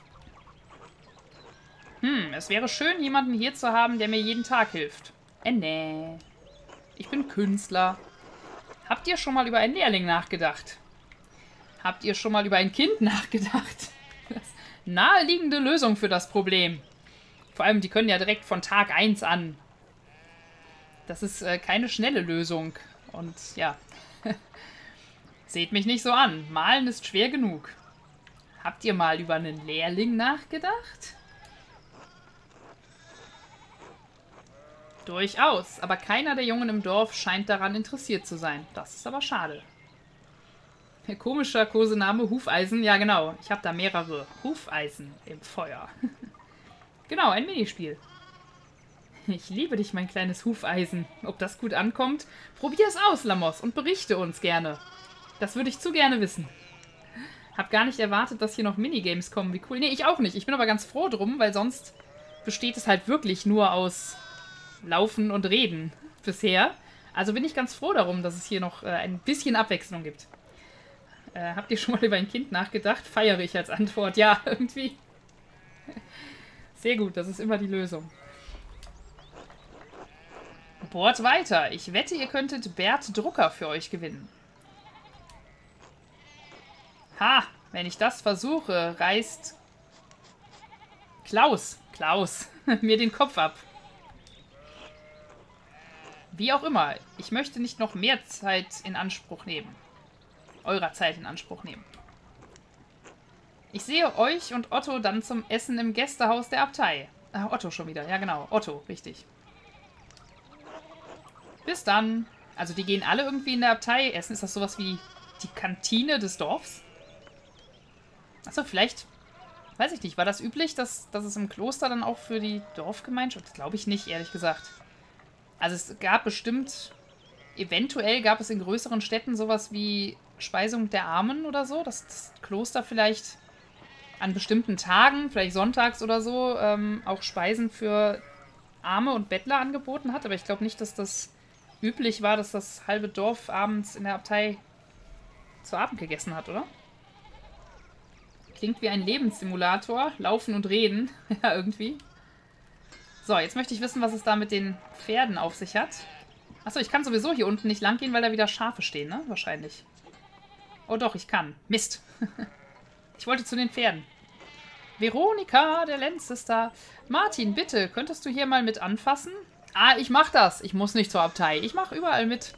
Es wäre schön, jemanden hier zu haben, der mir jeden Tag hilft. Nee. Ich bin Künstler. Habt ihr schon mal über einen Lehrling nachgedacht? Habt ihr schon mal über ein Kind nachgedacht? Naheliegende Lösung für das Problem. Vor allem, die können ja direkt von Tag 1 an. Das ist keine schnelle Lösung. Und ja, seht mich nicht so an. Malen ist schwer genug. Habt ihr mal über einen Lehrling nachgedacht? Durchaus, aber keiner der Jungen im Dorf scheint daran interessiert zu sein. Das ist aber schade. Komischer Kosename, Hufeisen. Ja, genau. Ich habe da mehrere Hufeisen im Feuer. Genau, ein Minispiel. Ich liebe dich, mein kleines Hufeisen. Ob das gut ankommt? Probier es aus, Lamos, und berichte uns gerne. Das würde ich zu gerne wissen. Hab gar nicht erwartet, dass hier noch Minigames kommen. Wie cool. Nee, ich auch nicht. Ich bin aber ganz froh drum, weil sonst besteht es halt wirklich nur aus Laufen und Reden bisher. Also bin ich ganz froh darum, dass es hier noch ein bisschen Abwechslung gibt. Habt ihr schon mal über ein Kind nachgedacht? Feiere ich als Antwort. Ja, irgendwie. Sehr gut, das ist immer die Lösung. Bohrt weiter. Ich wette, ihr könntet Bert Drucker für euch gewinnen. Ha, wenn ich das versuche, reißt Klaus mir den Kopf ab. Wie auch immer, ich möchte nicht noch mehr Zeit in Anspruch nehmen. Eurer Zeit in Anspruch nehmen. Ich sehe euch und Otto dann zum Essen im Gästehaus der Abtei. Otto schon wieder, ja genau, Otto, richtig. Bis dann. Also die gehen alle irgendwie in der Abtei essen. Ist das sowas wie die Kantine des Dorfs? Achso, vielleicht, weiß ich nicht, war das üblich, dass es im Kloster dann auch für die Dorfgemeinschaft? Das glaube ich nicht, ehrlich gesagt. Also es gab bestimmt, eventuell gab es in größeren Städten sowas wie Speisung der Armen oder so, dass das Kloster vielleicht an bestimmten Tagen, vielleicht sonntags oder so, auch Speisen für Arme und Bettler angeboten hat. Aber ich glaube nicht, dass das üblich war, dass das halbe Dorf abends in der Abtei zu Abend gegessen hat, oder? Klingt wie ein Lebenssimulator. Laufen und reden. Ja, irgendwie. So, jetzt möchte ich wissen, was es da mit den Pferden auf sich hat. Achso, ich kann sowieso hier unten nicht lang gehen, weil da wieder Schafe stehen, ne? Wahrscheinlich. Oh doch, ich kann. Mist. Ich wollte zu den Pferden. Veronika, der Lenz ist da. Martin, bitte, könntest du hier mal mit anfassen? Ah, ich mach das. Ich muss nicht zur Abtei. Ich mach überall mit.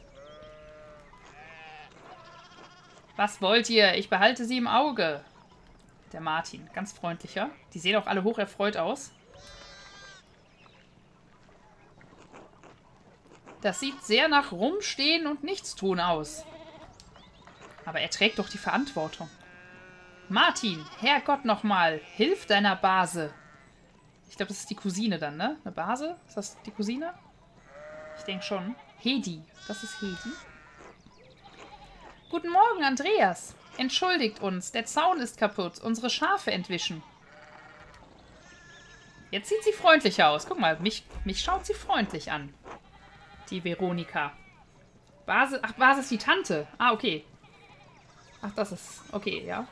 Was wollt ihr? Ich behalte sie im Auge. Der Martin, ganz freundlicher. Die sehen auch alle hocherfreut aus. Das sieht sehr nach Rumstehen und Nichtstun aus. Aber er trägt doch die Verantwortung. Martin, Herrgott nochmal, hilf deiner Base. Ich glaube, das ist die Cousine dann, ne? Eine Base? Ist das die Cousine? Ich denke schon. Hedi. Das ist Hedi. Guten Morgen, Andreas. Entschuldigt uns, der Zaun ist kaputt. Unsere Schafe entwischen. Jetzt sieht sie freundlicher aus. Guck mal, mich schaut sie freundlich an. Die Veronika. Base, ach, Base ist die Tante. Ah, okay. Ach, das ist... Okay, ja.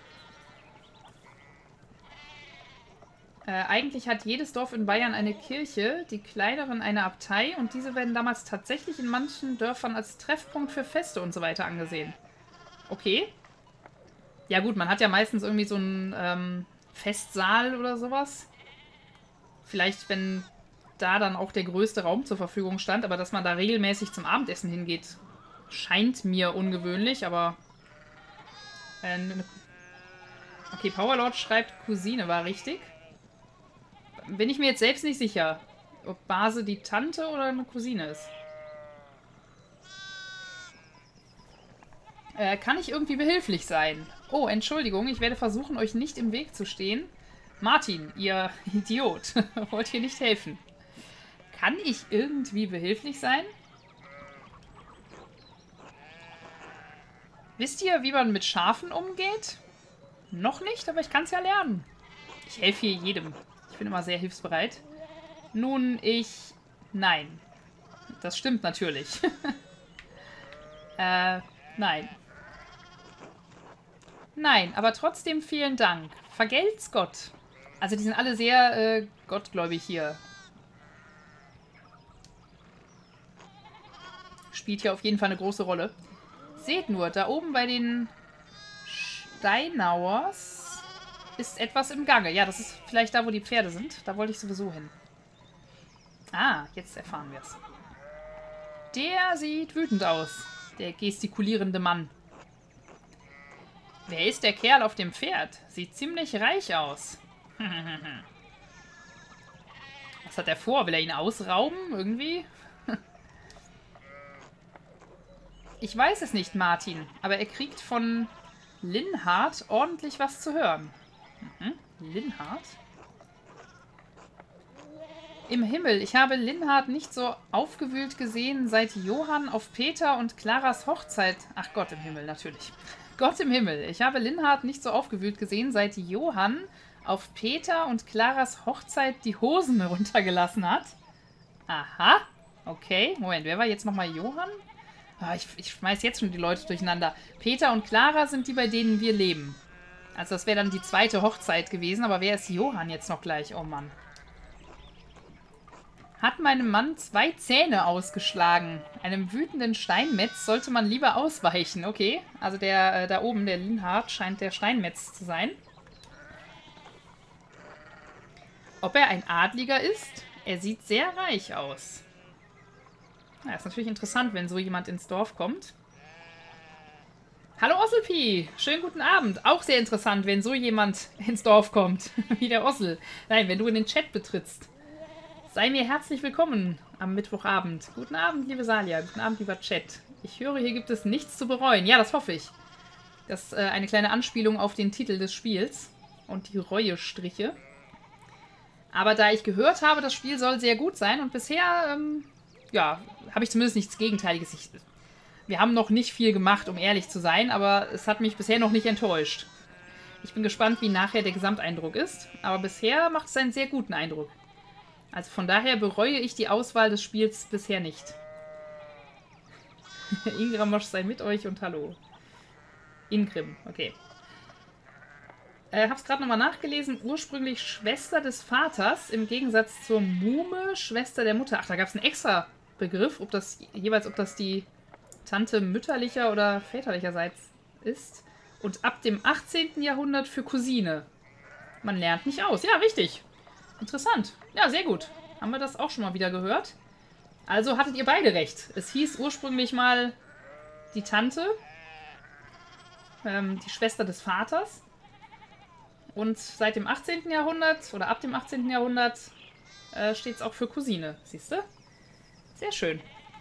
Eigentlich hat jedes Dorf in Bayern eine Kirche, die kleineren eine Abtei und diese werden damals tatsächlich in manchen Dörfern als Treffpunkt für Feste und so weiter angesehen. Okay. Ja gut, man hat ja meistens irgendwie so einen Festsaal oder sowas. Vielleicht, wenn da dann auch der größte Raum zur Verfügung stand, aber dass man da regelmäßig zum Abendessen hingeht, scheint mir ungewöhnlich, aber... okay, Powerlord schreibt, Cousine war richtig. Bin ich mir jetzt selbst nicht sicher, ob Base die Tante oder eine Cousine ist. Kann ich irgendwie behilflich sein? Oh, Entschuldigung, ich werde versuchen, euch nicht im Weg zu stehen. Martin, ihr Idiot, wollt ihr nicht helfen? Kann ich irgendwie behilflich sein? Wisst ihr, wie man mit Schafen umgeht? Noch nicht, aber ich kann es ja lernen. Ich helfe hier jedem. Ich bin immer sehr hilfsbereit. Nun, Nein. Das stimmt natürlich. Nein. Nein, aber trotzdem vielen Dank. Vergelt's Gott. Also die sind alle sehr gottgläubig hier. Spielt hier auf jeden Fall eine große Rolle. Seht nur, da oben bei den Steinauers ist etwas im Gange. Ja, das ist vielleicht da, wo die Pferde sind. Da wollte ich sowieso hin. Ah, jetzt erfahren wir es. Der sieht wütend aus. Der gestikulierende Mann. Wer ist der Kerl auf dem Pferd? Sieht ziemlich reich aus. Was hat er vor? Will er ihn ausrauben? Irgendwie? Ich weiß es nicht, Martin. Aber er kriegt von Linhard ordentlich was zu hören. Linhard? Im Himmel. Ich habe Linhard nicht so aufgewühlt gesehen, seit Johann auf Peter und Claras Hochzeit... Ach Gott im Himmel, natürlich. Gott im Himmel. Ich habe Linhard nicht so aufgewühlt gesehen, seit Johann auf Peter und Claras Hochzeit die Hosen runtergelassen hat. Aha. Okay. Moment, wer war jetzt nochmal Johann? Oh, ich schmeiß jetzt schon die Leute durcheinander. Peter und Clara sind die, bei denen wir leben. Also das wäre dann die zweite Hochzeit gewesen. Aber wer ist Johann jetzt noch gleich? Oh Mann. Hat meinem Mann 2 Zähne ausgeschlagen. Einem wütenden Steinmetz sollte man lieber ausweichen. Okay, also der da oben, der Linhard, scheint der Steinmetz zu sein. Ob er ein Adliger ist? Er sieht sehr reich aus. Ja, ist natürlich interessant, wenn so jemand ins Dorf kommt. Hallo Osselpi, schönen guten Abend. Auch sehr interessant, wenn so jemand ins Dorf kommt, wie der Ossel. Nein, wenn du in den Chat betrittst. Sei mir herzlich willkommen am Mittwochabend. Guten Abend, liebe Salia. Guten Abend, lieber Chat. Ich höre, hier gibt es nichts zu bereuen. Ja, das hoffe ich. Das ist eine kleine Anspielung auf den Titel des Spiels und die Reuestriche. Aber da ich gehört habe, das Spiel soll sehr gut sein und bisher, ja, habe ich zumindest nichts Gegenteiliges. Wir haben noch nicht viel gemacht, um ehrlich zu sein, aber es hat mich bisher noch nicht enttäuscht. Ich bin gespannt, wie nachher der Gesamteindruck ist, aber bisher macht es einen sehr guten Eindruck. Also von daher bereue ich die Auswahl des Spiels bisher nicht. Ingramosch sei mit euch und hallo. Ingrim, okay. Hab's gerade nochmal nachgelesen. Ursprünglich Schwester des Vaters, im Gegensatz zur Muhme, Schwester der Mutter. Ach, da gab es einen extra Begriff, ob das die Tante mütterlicher oder väterlicherseits ist. Und ab dem 18. Jahrhundert für Cousine. Man lernt nicht aus. Ja, richtig. Interessant. Ja, sehr gut. Haben wir das auch schon mal wieder gehört. Also hattet ihr beide recht. Es hieß ursprünglich mal die Tante, die Schwester des Vaters. Und seit dem 18. Jahrhundert oder ab dem 18. Jahrhundert steht es auch für Cousine. Siehst du? Sehr schön.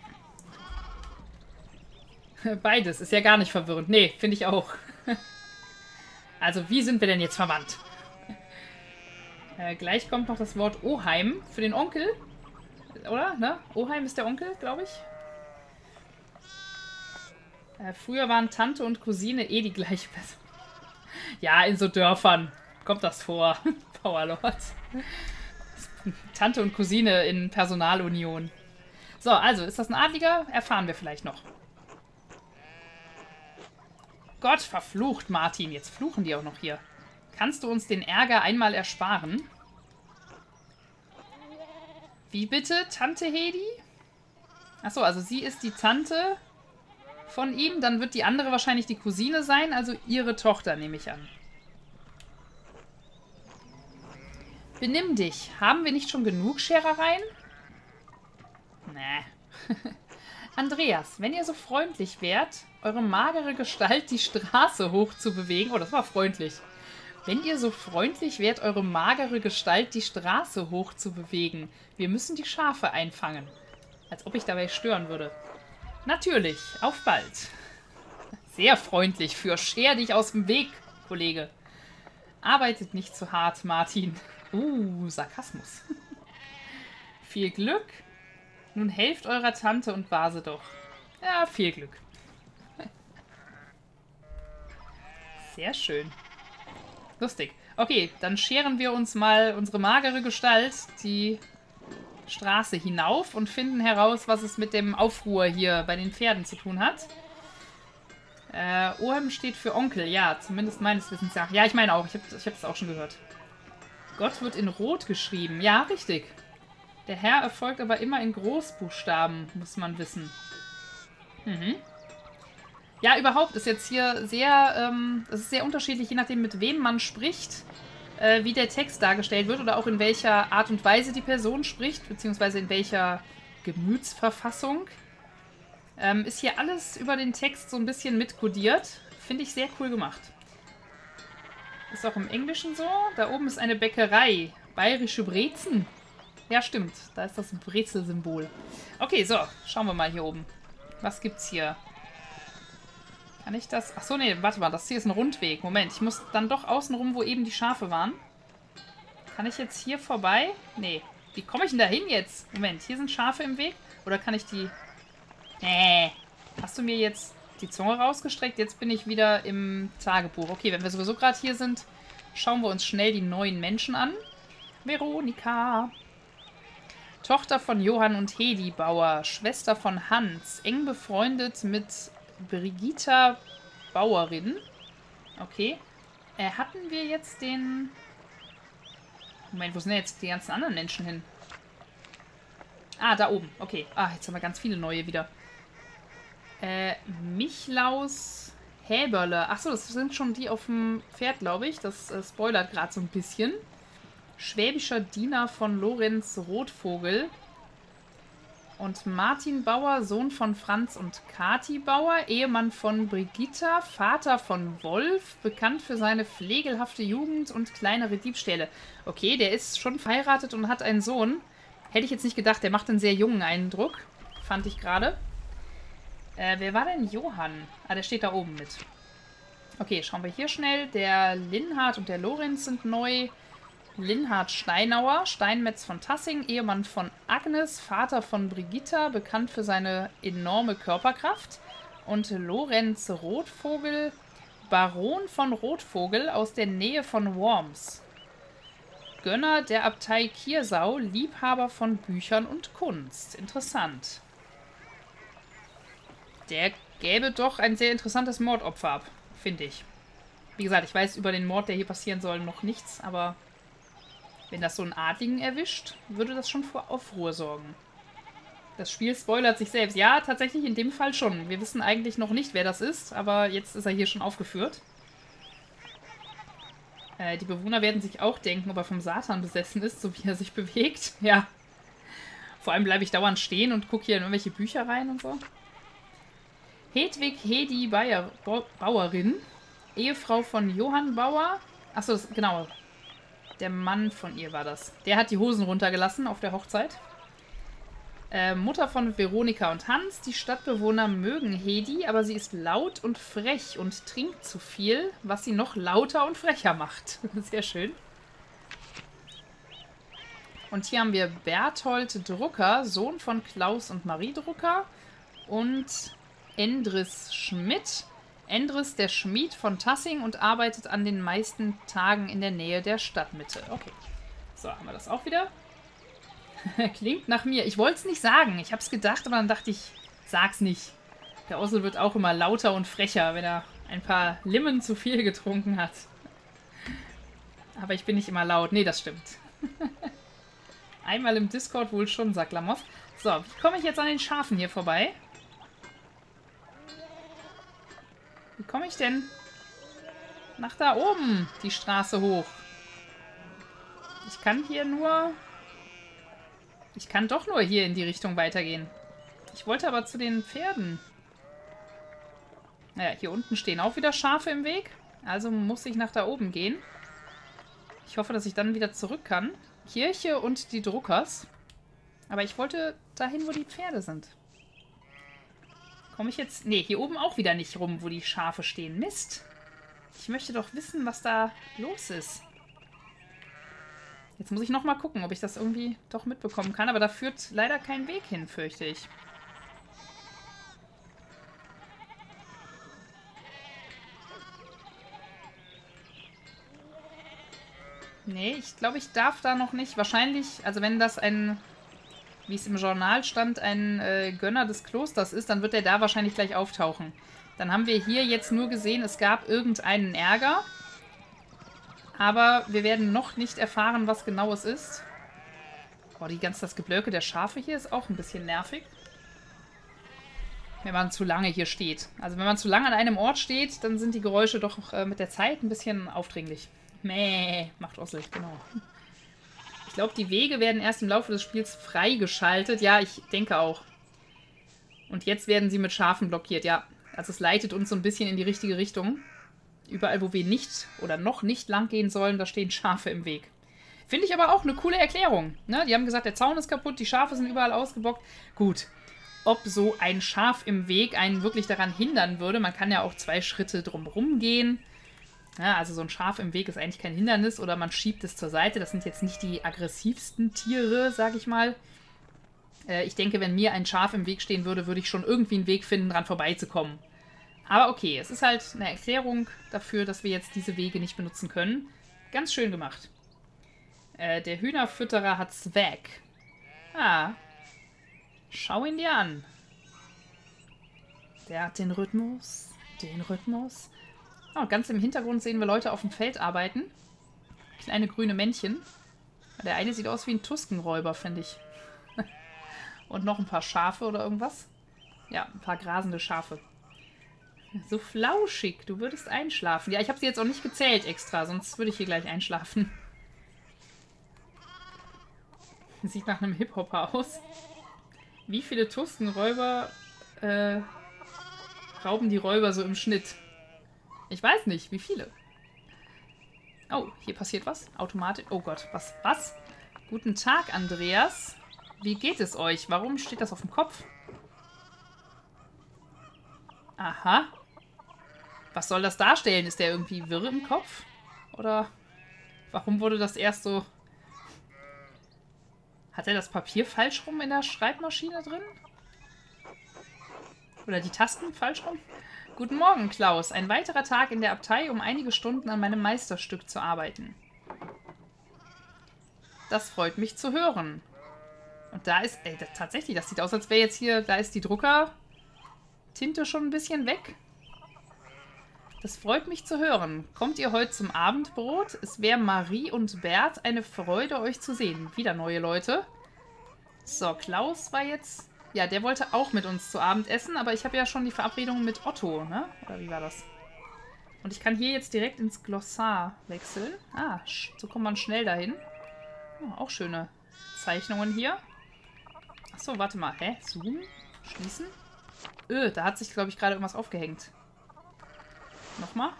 Beides ist ja gar nicht verwirrend. Nee, finde ich auch. Also, wie sind wir denn jetzt verwandt? Gleich kommt noch das Wort Oheim für den Onkel. Oder? Ne? Oheim ist der Onkel, glaube ich. Früher waren Tante und Cousine eh die gleiche Person. Ja, in so Dörfern kommt das vor. Powerlord. Tante und Cousine in Personalunion. So, also, ist das ein Adliger? Erfahren wir vielleicht noch. Gott, verflucht, Martin. Jetzt fluchen die auch noch hier. Kannst du uns den Ärger einmal ersparen? Wie bitte, Tante Hedi? Achso, also sie ist die Tante von ihm. Dann wird die andere wahrscheinlich die Cousine sein, also ihre Tochter, nehme ich an. Benimm dich. Haben wir nicht schon genug Scherereien? Nee. Andreas, wenn ihr so freundlich wärt, eure magere Gestalt die Straße hoch zu bewegen. Oh, das war freundlich. Wenn ihr so freundlich wärt, eure magere Gestalt die Straße hoch zu bewegen. Wir müssen die Schafe einfangen. Als ob ich dabei stören würde. Natürlich, auf bald. Sehr freundlich für Scher dich aus dem Weg, Kollege. Arbeitet nicht zu hart, Martin. Sarkasmus. Viel Glück. Nun helft eurer Tante und Base doch. Ja, viel Glück. Sehr schön. Lustig. Okay, dann scheren wir uns mal unsere magere Gestalt die Straße hinauf und finden heraus, was es mit dem Aufruhr hier bei den Pferden zu tun hat. Ohem steht für Onkel, ja, zumindest meines Wissens nach. Ja, ich meine auch, ich hab das auch schon gehört. Gott wird in Rot geschrieben. Ja, richtig. Der Herr erfolgt aber immer in Großbuchstaben, muss man wissen. Mhm. Ja, überhaupt ist jetzt hier sehr, es ist sehr unterschiedlich, je nachdem, mit wem man spricht, wie der Text dargestellt wird oder auch in welcher Art und Weise die Person spricht, beziehungsweise in welcher Gemütsverfassung. Ist hier alles über den Text so ein bisschen mitkodiert. Finde ich sehr cool gemacht. Ist auch im Englischen so. Da oben ist eine Bäckerei. Bayerische Brezen. Ja, stimmt. Da ist das Brezel-Symbol. Okay, so. Schauen wir mal hier oben. Was gibt's hier? Kann ich das... Achso, nee, warte mal. Das hier ist ein Rundweg. Moment, ich muss dann doch außenrum, wo eben die Schafe waren. Kann ich jetzt hier vorbei? Nee. Wie komme ich denn da hin jetzt? Moment, hier sind Schafe im Weg. Oder kann ich die... Hast du mir jetzt die Zunge rausgestreckt? Jetzt bin ich wieder im Tagebuch. Okay, wenn wir sowieso gerade hier sind, schauen wir uns schnell die neuen Menschen an. Veronika. Tochter von Johann und Hedi Bauer. Schwester von Hans. Eng befreundet mit Brigitta Bauerin. Okay. Hatten wir jetzt den... Moment, wo sind denn jetzt die ganzen anderen Menschen hin? Ah, da oben. Okay. Ah, jetzt haben wir ganz viele neue wieder. Michlaus Häberle. Achso, das sind schon die auf dem Pferd, glaube ich. Das spoilert gerade so ein bisschen. Schwäbischer Diener von Lorenz Rotvogel. Und Martin Bauer, Sohn von Franz und Kati Bauer, Ehemann von Brigitta, Vater von Wolf, bekannt für seine pflegelhafte Jugend und kleinere Diebstähle. Okay, der ist schon verheiratet und hat einen Sohn. Hätte ich jetzt nicht gedacht, der macht einen sehr jungen Eindruck. Fand ich gerade. Wer war denn Johann? Ah, der steht da oben mit. Okay, schauen wir hier schnell. Der Linhard und der Lorenz sind neu. Linhard Steinauer, Steinmetz von Tassing, Ehemann von Agnes, Vater von Brigitta, bekannt für seine enorme Körperkraft. Und Lorenz Rotvogel, Baron von Rotvogel aus der Nähe von Worms. Gönner der Abtei Kiersau, Liebhaber von Büchern und Kunst. Interessant. Der gäbe doch ein sehr interessantes Mordopfer ab, finde ich. Wie gesagt, ich weiß über den Mord, der hier passieren soll, noch nichts, aber wenn das so einen Adligen erwischt, würde das schon für Aufruhr sorgen. Das Spiel spoilert sich selbst. Ja, tatsächlich in dem Fall schon. Wir wissen eigentlich noch nicht, wer das ist, aber jetzt ist er hier schon aufgeführt. Die Bewohner werden sich auch denken, ob er vom Satan besessen ist, so wie er sich bewegt. Ja. Vor allem bleibe ich dauernd stehen und gucke hier in irgendwelche Bücher rein und so. Hedwig Hedi Bauerin, Ehefrau von Johann Bauer. Achso, genau. Der Mann von ihr war das. Der hat die Hosen runtergelassen auf der Hochzeit. Mutter von Veronika und Hans. Die Stadtbewohner mögen Hedi, aber sie ist laut und frech und trinkt zu viel, was sie noch lauter und frecher macht. Sehr schön. Und hier haben wir Berthold Drucker, Sohn von Klaus und Marie Drucker. Und Endris Schmidt. Endris, der Schmied von Tassing und arbeitet an den meisten Tagen in der Nähe der Stadtmitte. Okay. So, haben wir das auch wieder. Klingt nach mir. Ich wollte es nicht sagen. Ich habe es gedacht, aber dann dachte ich, sag's nicht. Der Ossel wird auch immer lauter und frecher, wenn er ein paar Limmen zu viel getrunken hat. Aber ich bin nicht immer laut. Nee, das stimmt. Einmal im Discord wohl schon, sagt Lamoth. So, wie komme ich jetzt an den Schafen hier vorbei? Wie komme ich denn nach da oben die Straße hoch? Ich kann hier nur... Ich kann doch nur hier in die Richtung weitergehen. Ich wollte aber zu den Pferden. Naja, hier unten stehen auch wieder Schafe im Weg. Also muss ich nach da oben gehen. Ich hoffe, dass ich dann wieder zurück kann. Kirche und die Druckers. Aber ich wollte dahin, wo die Pferde sind. Komme ich jetzt... Nee, hier oben auch wieder nicht rum, wo die Schafe stehen. Mist. Ich möchte doch wissen, was da los ist. Jetzt muss ich nochmal gucken, ob ich das irgendwie doch mitbekommen kann. Aber da führt leider kein Weg hin, fürchte ich. Nee, ich glaube, ich darf da noch nicht. Wahrscheinlich, also wenn das ein... wie es im Journal stand, ein Gönner des Klosters ist, dann wird er da wahrscheinlich gleich auftauchen. Dann haben wir hier jetzt nur gesehen, es gab irgendeinen Ärger. Aber wir werden noch nicht erfahren, was genau es ist. Boah, das Geblöke der Schafe hier ist auch ein bisschen nervig. wenn man zu lange hier steht. Also wenn man zu lange an einem Ort steht, dann sind die Geräusche doch mit der Zeit ein bisschen aufdringlich. Mäh, macht Ossel, genau. Ich glaube, die Wege werden erst im Laufe des Spiels freigeschaltet. Ja, ich denke auch. Und jetzt werden sie mit Schafen blockiert, ja. Also es leitet uns so ein bisschen in die richtige Richtung. Überall, wo wir nicht oder noch nicht lang gehen sollen, da stehen Schafe im Weg. Finde ich aber auch eine coole Erklärung. Ne? Die haben gesagt, der Zaun ist kaputt, die Schafe sind überall ausgebockt. Gut, ob so ein Schaf im Weg einen wirklich daran hindern würde. Man kann ja auch 2 Schritte drumherum gehen. Ja, also so ein Schaf im Weg ist eigentlich kein Hindernis oder man schiebt es zur Seite. Das sind jetzt nicht die aggressivsten Tiere, sag ich mal. Ich denke, wenn mir ein Schaf im Weg stehen würde, würde ich schon irgendwie einen Weg finden, dran vorbeizukommen. Aber okay, es ist halt eine Erklärung dafür, dass wir jetzt diese Wege nicht benutzen können. Ganz schön gemacht. Der Hühnerfütterer hat Swag. Ah. Schau ihn dir an. Der hat den Rhythmus. Den Rhythmus. Oh, ganz im Hintergrund sehen wir Leute auf dem Feld arbeiten. Kleine grüne Männchen. Der eine sieht aus wie ein Tuskenräuber, finde ich. Und noch ein paar Schafe oder irgendwas. Ja, ein paar grasende Schafe. So flauschig, du würdest einschlafen. Ja, ich habe sie jetzt auch nicht gezählt extra, sonst würde ich hier gleich einschlafen. Sieht nach einem Hip-Hopper aus. Wie viele Tuskenräuber rauben die Räuber so im Schnitt? Ich weiß nicht, wie viele. Oh, hier passiert was. Automatisch. Oh Gott, was? Was? Guten Tag, Andreas. Wie geht es euch? Warum steht das auf dem Kopf? Aha. Was soll das darstellen? Ist der irgendwie wirr im Kopf? Oder warum wurde das erst so... Hat er das Papier falsch rum in der Schreibmaschine drin? Oder die Tasten falsch rum? Guten Morgen, Klaus. Ein weiterer Tag in der Abtei, um einige Stunden an meinem Meisterstück zu arbeiten. Das freut mich zu hören. Und da ist... Ey, tatsächlich, das sieht aus, als wäre jetzt hier... Da ist die Druckertinte schon ein bisschen weg. Das freut mich zu hören. Kommt ihr heute zum Abendbrot? Es wäre Marie und Bert eine Freude, euch zu sehen. Wieder neue Leute. So, Klaus war jetzt... Ja, der wollte auch mit uns zu Abend essen, aber ich habe ja schon die Verabredung mit Otto, ne? Oder wie war das? Und ich kann hier jetzt direkt ins Glossar wechseln. Ah, so kommt man schnell dahin. Oh, auch schöne Zeichnungen hier. Achso, warte mal. Hä? Zoom? Schließen? Da hat sich, glaube ich, gerade irgendwas aufgehängt. Nochmal.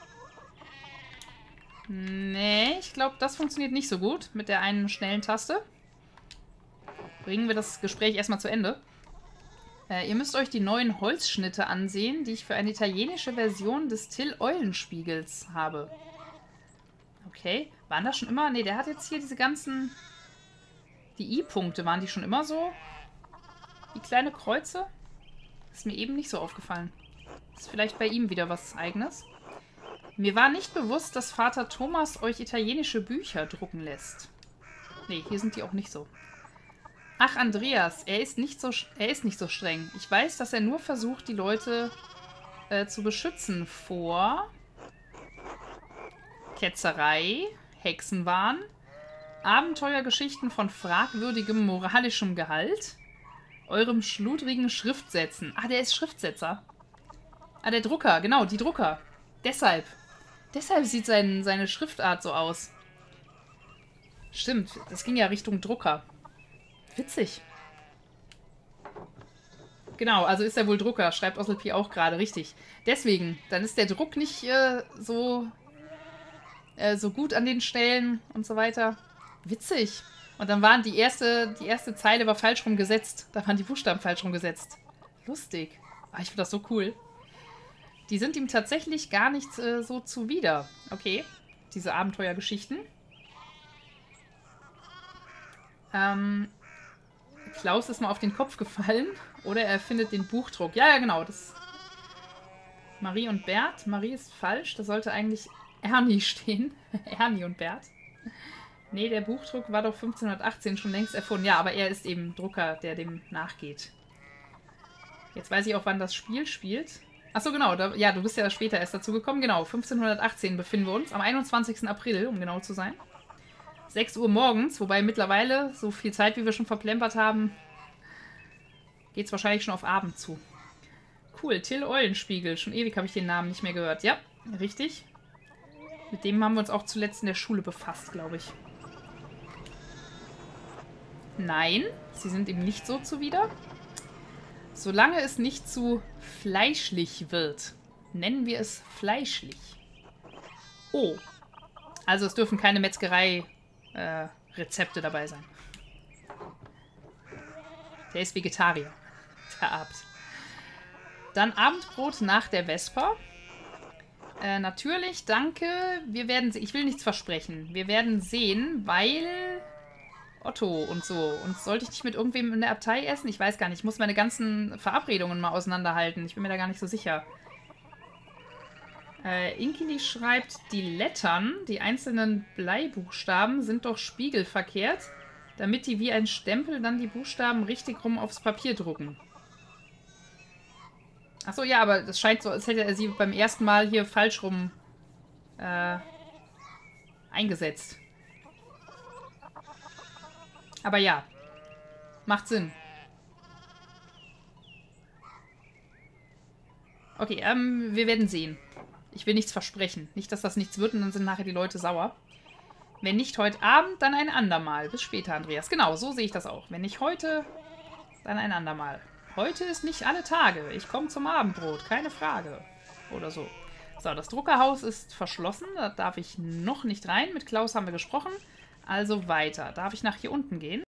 Nee, ich glaube, das funktioniert nicht so gut mit der einen schnellen Taste. Bringen wir das Gespräch erstmal zu Ende. Ihr müsst euch die neuen Holzschnitte ansehen, die ich für eine italienische Version des Till-Eulenspiegels habe. Okay. Waren das schon immer? Nee, der hat jetzt hier diese ganzen... Die I-Punkte, waren die schon immer so? Die kleine Kreuze? Ist mir eben nicht so aufgefallen. Ist vielleicht bei ihm wieder was Eigenes. Mir war nicht bewusst, dass Vater Thomas euch italienische Bücher drucken lässt. Nee, hier sind die auch nicht so. Ach, Andreas, er ist nicht so streng. Ich weiß, dass er nur versucht, die Leute zu beschützen vor Ketzerei, Hexenwahn, Abenteuergeschichten von fragwürdigem moralischem Gehalt, eurem schludrigen Schriftsetzen. Ah, der ist Schriftsetzer. Ah, der Drucker, genau, die Drucker. Deshalb sieht seine Schriftart so aus. Stimmt, das ging ja Richtung Drucker. Witzig. Genau, also ist er wohl Drucker, schreibt Osselpi auch gerade, richtig. Deswegen, dann ist der Druck nicht so gut an den Stellen und so weiter. Witzig. Und dann waren die erste Zeile war falsch rum gesetzt. Da waren die Buchstaben falsch rum gesetzt. Lustig. Ah, ich finde das so cool. Die sind ihm tatsächlich gar nicht so zuwider. Okay, diese Abenteuergeschichten. Klaus ist mal auf den Kopf gefallen. Oder er findet den Buchdruck. Ja, genau. Das Marie und Bert. Marie ist falsch. Da sollte eigentlich Ernie stehen. Ernie und Bert. Nee, der Buchdruck war doch 1518 schon längst erfunden. Ja, aber er ist eben Drucker, der dem nachgeht. Jetzt weiß ich auch, wann das Spiel spielt. Achso, genau. Ja, du bist ja später erst dazu gekommen. Genau, 1518 befinden wir uns. Am 21. April, um genau zu sein. 6 Uhr morgens, wobei mittlerweile, so viel Zeit, wie wir schon verplempert haben, geht es wahrscheinlich schon auf Abend zu. cool. Till Eulenspiegel. Schon ewig habe ich den Namen nicht mehr gehört. Ja, richtig. Mit dem haben wir uns auch zuletzt in der Schule befasst, glaube ich. Nein, sie sind ihm nicht so zuwider. Solange es nicht zu fleischlich wird, nennen wir es fleischlich. Oh. Also es dürfen keine Metzgerei-Rezepte dabei sein. Der ist Vegetarier. Der Abt. Dann Abendbrot nach der Vesper. Natürlich, danke. Wir werden sehen. Ich will nichts versprechen. Wir werden sehen, weil Otto und so. Und sollte ich nicht mit irgendwem in der Abtei essen? Ich weiß gar nicht. Ich muss meine ganzen Verabredungen mal auseinanderhalten. Ich bin mir da gar nicht so sicher. Inkili schreibt, die Lettern, die einzelnen Bleibuchstaben, sind doch spiegelverkehrt, damit die wie ein Stempel dann die Buchstaben richtig rum aufs Papier drucken. Achso, ja, aber das scheint so, als hätte er sie beim ersten Mal hier falsch rum eingesetzt. Aber ja, macht Sinn. Okay, wir werden sehen. Ich will nichts versprechen. Nicht, dass das nichts wird und dann sind nachher die Leute sauer. Wenn nicht heute Abend, dann ein andermal. Bis später, Andreas. Genau, so sehe ich das auch. Wenn nicht heute, dann ein andermal. Heute ist nicht alle Tage. Ich komme zum Abendbrot, keine Frage. Oder so. So, das Druckerhaus ist verschlossen. Da darf ich noch nicht rein. Mit Klaus haben wir gesprochen. Also weiter. Darf ich nach hier unten gehen?